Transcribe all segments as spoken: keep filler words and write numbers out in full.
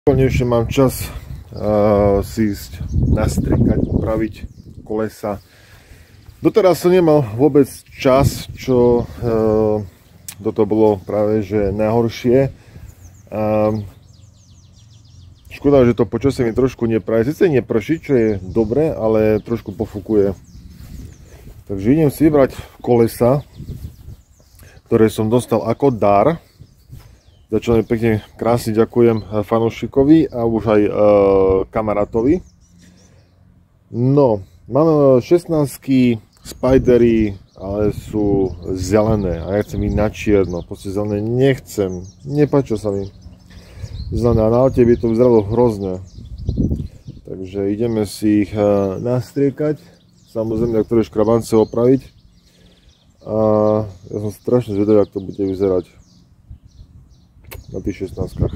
Konečne mám čas uh, si ísť nastriekať, upraviť kolesa. Doteraz som nemal vôbec čas, čo uh, toto bolo práve že najhoršie. Uh, škoda, že to počasie mi trošku nepraje. Sice neprší, čo je dobré, ale trošku pofúkuje. Takže idem si vybrať kolesa, ktoré som dostal ako dar. Za čo mi pekne krásne ďakujem fanúšikovi a už aj e, kamarátovi. No, mám šestnástky Spidery, ale sú zelené a ja chcem ich na čierno. Proste zelené nechcem, nepáčia sa mi zelené a na aute by to vyzeralo hrozné. Takže ideme si ich e, nastriekať, samozrejme na ktoré škrabance opraviť. A ja som strašne zvedavý, ako to bude vyzerať na tých šestnáctkach.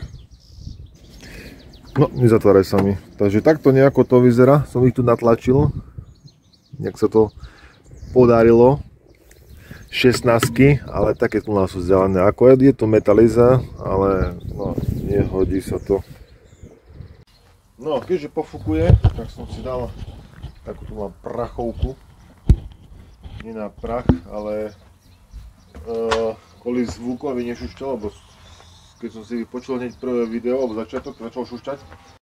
No, nezatváraj sa mi. Takže takto nejako to vyzerá. Som ich tu natlačil. Nejak sa to podarilo. šestnáctky, ale také tu sú zelené. Ako je to metaliza, ale no, nehodí sa to. No, keďže pofúkuje, tak som si dal takúto mám prachovku. Nie na prach, ale uh, kvôli zvuku, aby nešušťalo, lebo keď som si počul hneď prvé video, alebo začiatok, začal šušťať.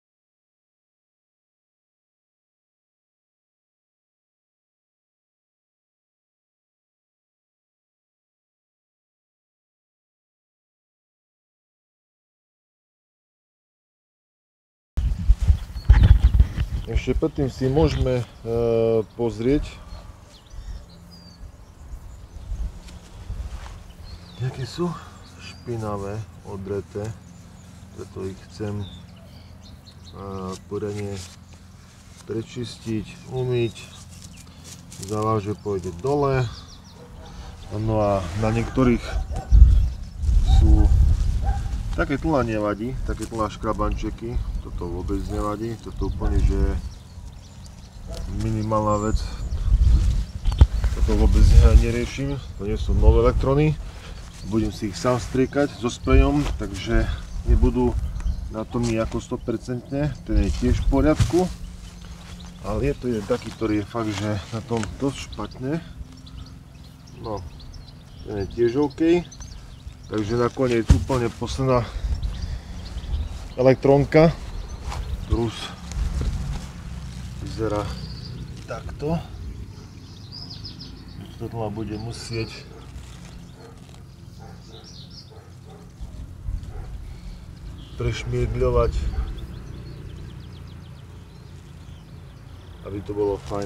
Ešte predtým si môžeme e, pozrieť, aké sú špinavé, odreté, preto ich chcem poriadne prečistiť, umyť, závaže pôjde dole. No a na niektorých sú také tlá nevadí, také tlá škrabančeky, toto vôbec nevadí, toto úplne že minimálna vec, toto vôbec neriešim, to nie sú nové elektrony. Budem si ich sám striekať so sprejom, takže nebudú na tom nejako sto percent, ten je tiež v poriadku. Ale je to jeden taký, ktorý je fakt, že na tom dosť špatne. No, ten je tiež OK. Takže nakoniec úplne posledná elektrónka, ktorú vyzerá takto. Toto bude musieť prešmiegľovať, aby to bolo fajn.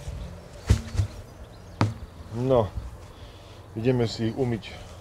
No, ideme si ich umyť.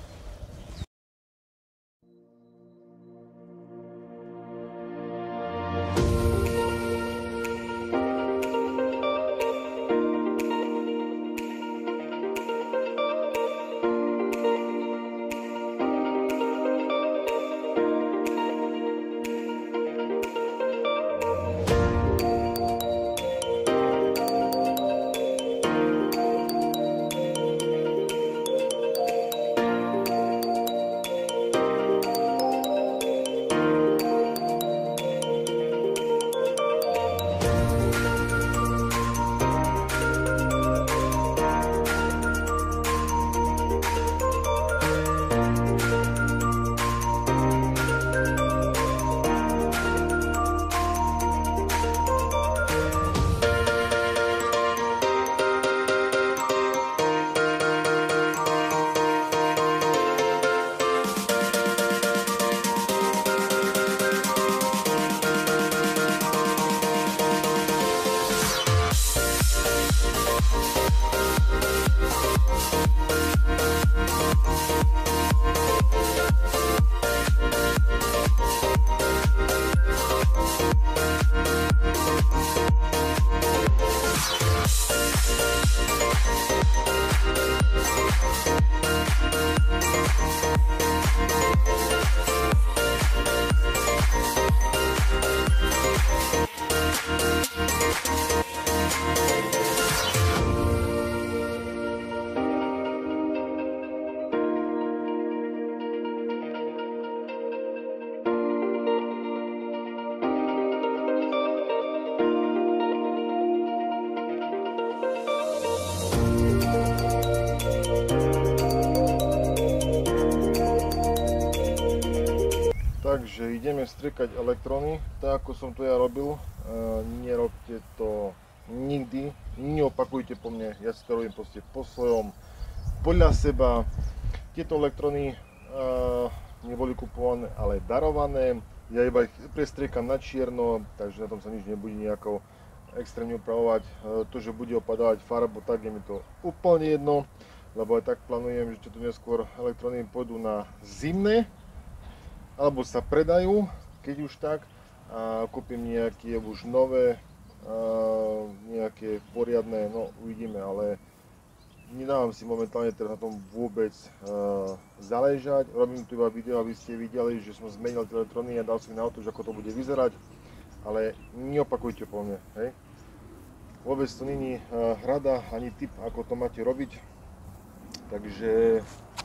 Takže ideme striekať elektróny, tak ako som to ja robil. Uh, nerobte to nikdy, neopakujte po mne, ja si to robím proste po svojom, podľa seba. Tieto elektróny uh, neboli kupované, ale darované. Ja iba ich prestriekam na čierno, takže na tom sa nič nebude nejako extrémne upravovať. Uh, to, že bude opadávať farbu, tak je mi to úplne jedno, lebo aj tak plánujem, že tu neskôr elektróny pôjdu na zimné, alebo sa predajú, keď už tak, a kúpim nejaké už nové, nejaké poriadne, no uvidíme, ale nedávam si momentálne teraz na tom vôbec záležať. Robím tu iba video, aby ste videli, že som zmenil tie elektrony a dal som ich na auto, že ako to bude vyzerať, ale neopakujte po mne, hej. Vôbec to není rada ani tip, ako to máte robiť, takže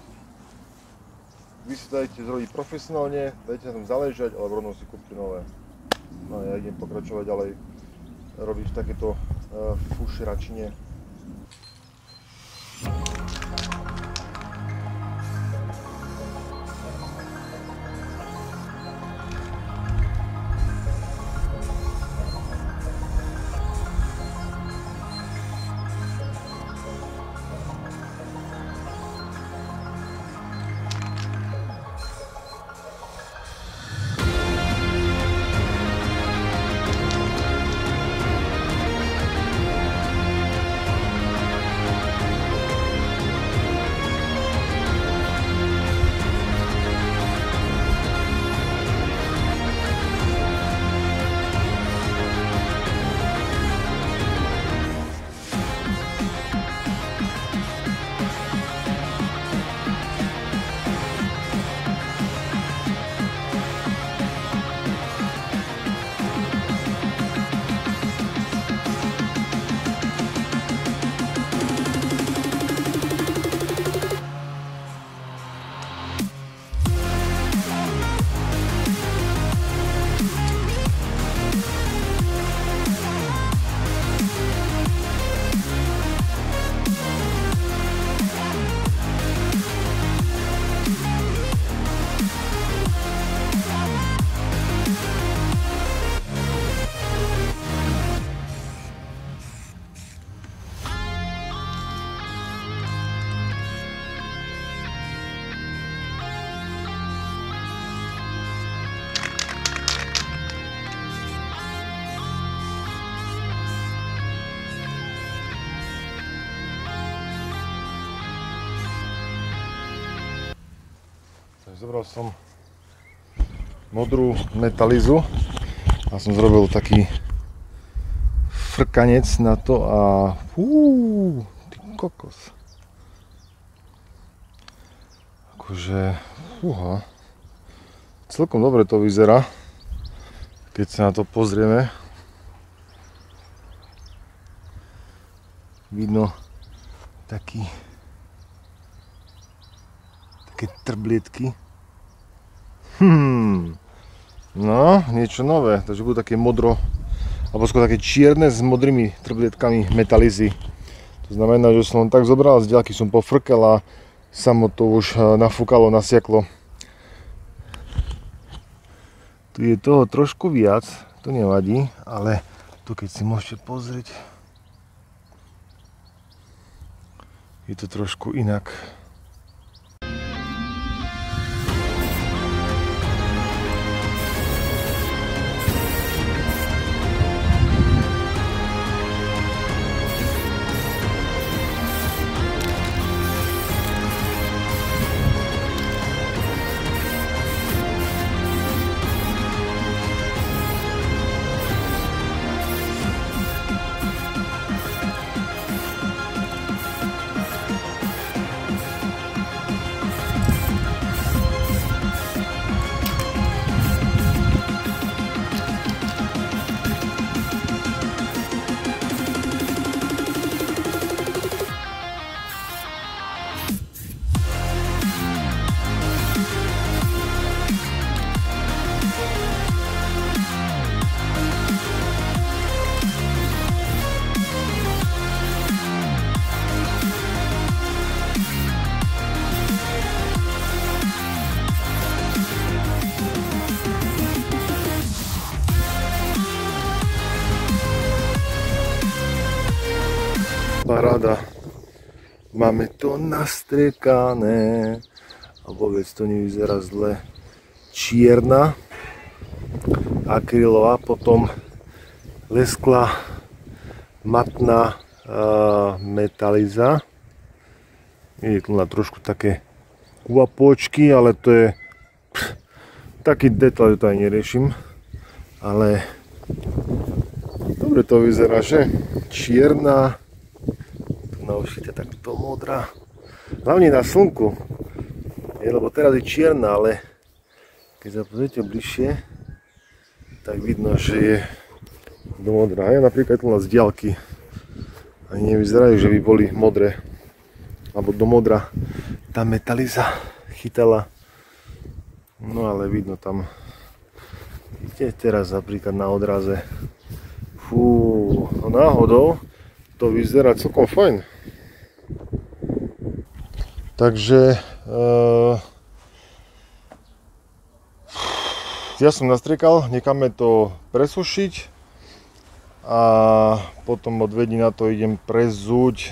vy si to dajte zrobiť profesionálne, dajte na tom záležať, ale rovno si kúpte nové. No a ja idem pokračovať ďalej robiť v takéto uh, fušeračine. Zobral som modrú metalizu a som zrobil taký frkanec na to a fú, ty kokos. Akože, fúha, celkom dobre to vyzerá, keď sa na to pozrieme. Vidno taký, také trblietky. Hmm, no, niečo nové, takže budú také modro, alebo skôr také čierne s modrými trblietkami metalizy. To znamená, že som tak zobral, z diaľky som pofrkel a samo to už nafúkalo, nasiaklo. Tu je toho trošku viac, to nevadí, ale tu keď si môžete pozrieť, je to trošku inak. paráda. Máme to nastriekané a vôbec to nevyzerá zle. Čierna akrylová, potom lesklá matná uh, metaliza. Je tu na trošku také kvapočky, ale to je pff, taký detail, to aj neriešim. Ale dobre to vyzerá, že? Čierna, tu na ušite takto modrá. Hlavne na slnku, je, lebo teraz je čierna, ale keď sa pozriete bližšie, tak vidno, že je do modrá. Ja napríklad tu z diaľky ani nevyzerajú, že by boli modré, alebo do modra. Tá metaliza chytala, no ale vidno tam. Vidíte teraz napríklad na odraze. Fú, no náhodou to vyzerá celkom fajn. Takže uh, ja som nastriekal, necháme to presušiť a potom o dve dní na to idem prezúť.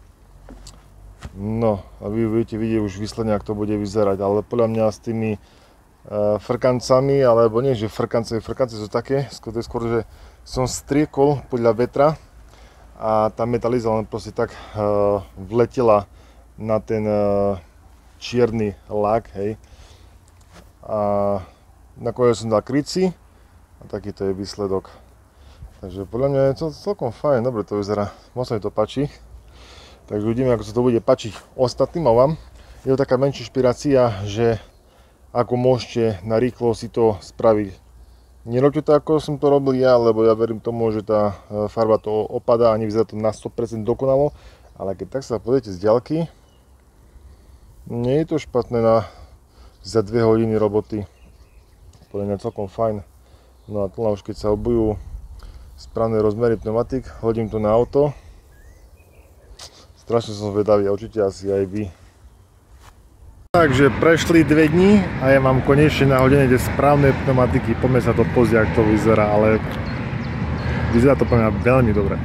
No a vy budete vidieť už výsledne, ako to bude vyzerať, ale podľa mňa s tými uh, frkancami, alebo nie, že frkance, frkance sú také, skôr, skôr že som striekol podľa vetra a tá metaliza len proste tak uh, vletela na ten uh, čierny lak, hej. A nakoniec som dal kryci a takýto je výsledok. Takže podľa mňa je to celkom fajn, dobre to vyzerá, moc sa mi to páči. Takže uvidíme, ako sa to bude páčiť ostatným a vám. Je to taká menšia inšpirácia, že ako môžete na rýchlo si to spraviť. Nerobte to, ako som to robil ja, lebo ja verím tomu, že tá farba to opadá a nevyzerá to na sto percent dokonalo. Ale keď tak sa pozriete z diaľky, nie je to špatné na za dve hodiny roboty. Podľa mňa celkom fajn. No a tu už keď sa obujú správne rozmery pneumatik, hodím to na auto. Strašne som zvedavý, určite asi aj vy. Takže prešli dve dni a ja mám konečne nahodené tie správne pneumatiky. Poďme sa to pozrieť, ako to vyzerá, ale vyzerá to pre mňa veľmi dobre.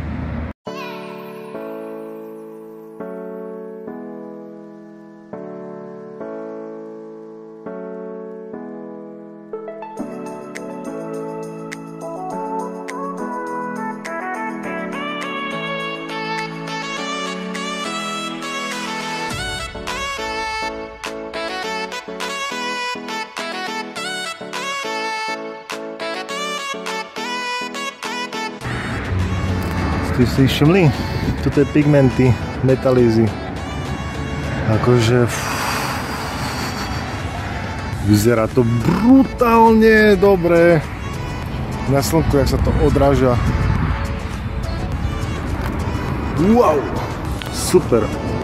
Ste si všimli? Toto je pigmenty, metalízy. Akože... Vyzerá to brutálne dobre. Na slnku, jak sa to odráža. Wow! Super!